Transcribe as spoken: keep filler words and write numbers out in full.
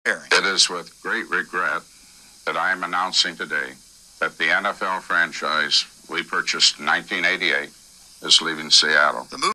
Behring. It is with great regret that I am announcing today that the N F L franchise we purchased in nineteen eighty-eight is leaving Seattle. The